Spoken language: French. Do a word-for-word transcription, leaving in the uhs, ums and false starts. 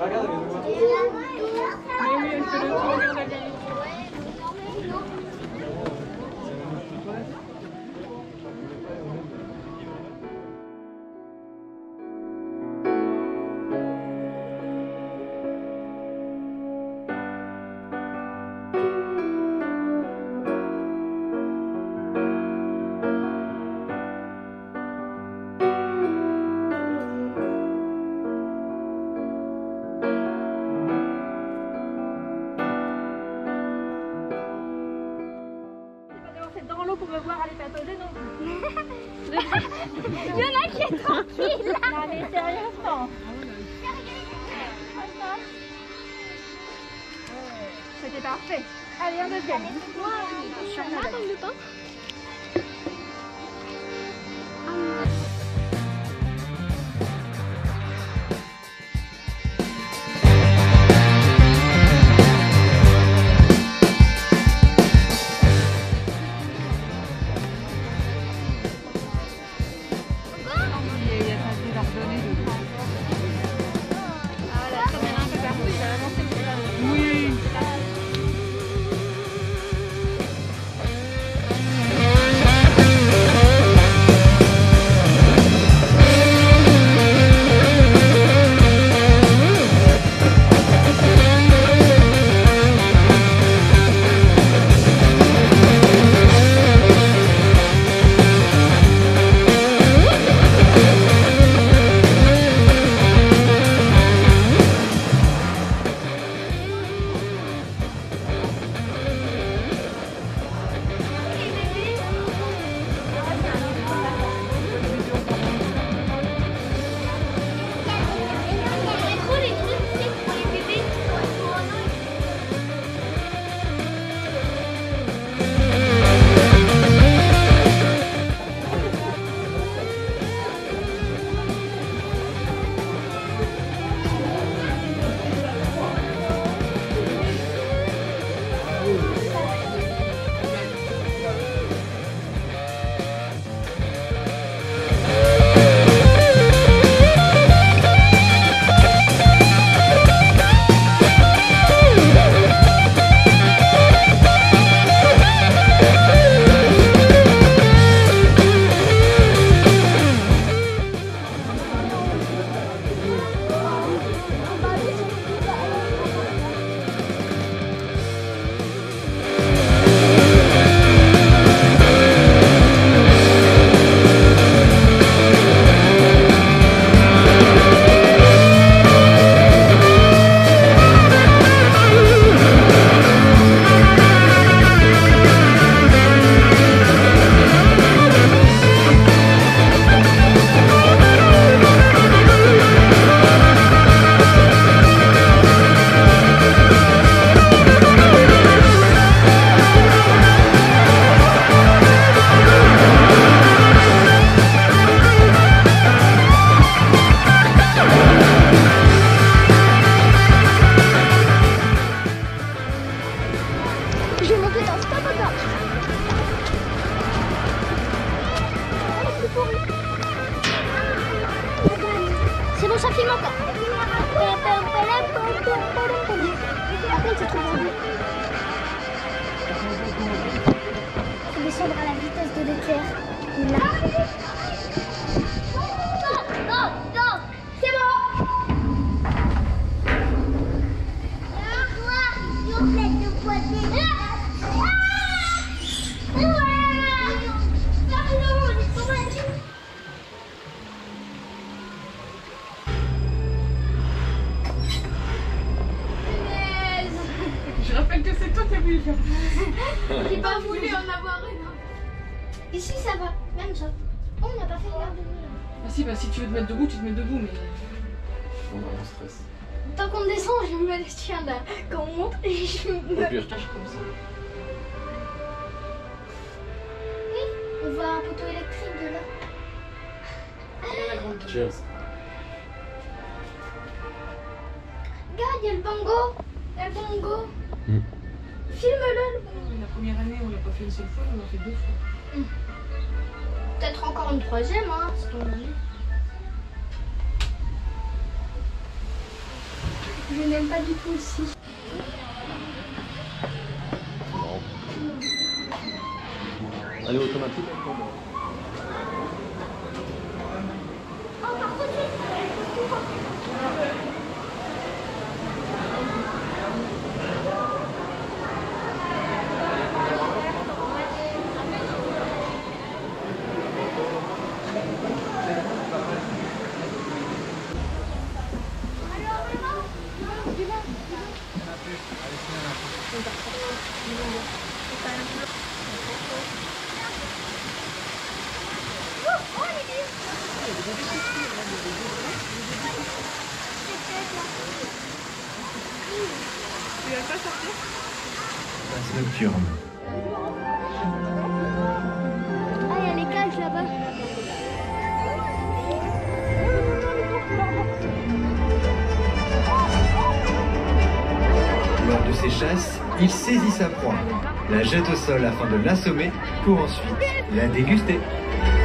Regarde, regarde. Mais oui, elle fait le tour, regarde la vieille. Dans l'eau pour me voir aller patauger, non? Il y en a qui est tranquille. Non mais sérieusement. C'était parfait. Allez, un deuxième. Je suis là dans le temps. C'est bon, ça filme encore. Après, c'est trop beau. Faut descendre à la vitesse de l'éclair. Là. Non, non, c'est bon. Je rappelle que c'est toi qui as voulu faire. J'ai pas voulu en avoir une. Ici ça va, même ça. Oh, on n'a pas fait une garde de nuit là. Ah si, bah si tu veux te mettre debout, tu te mets debout, mais... On va en stress. Tant qu'on descend, je me tiens là. Quand on monte, je me... Au pire, Tâche comme ça. Oui, on voit un poteau électrique de là. La grande. cheers. Regarde, il y a le bongo. Il y a le bongo. Mm. Filme-le, le bongo. La première année, on l'a pas fait une seule fois, on l'a fait deux fois. Mm. Peut-être encore une troisième, hein, c'est ton avis. Je n'aime pas du tout aussi. Allez, automatique. Oh, par contre, Passe nocturne. ah, il y a les cages là-bas. Lors de ces chasses, il saisit sa proie, la jette au sol afin de l'assommer pour ensuite la déguster.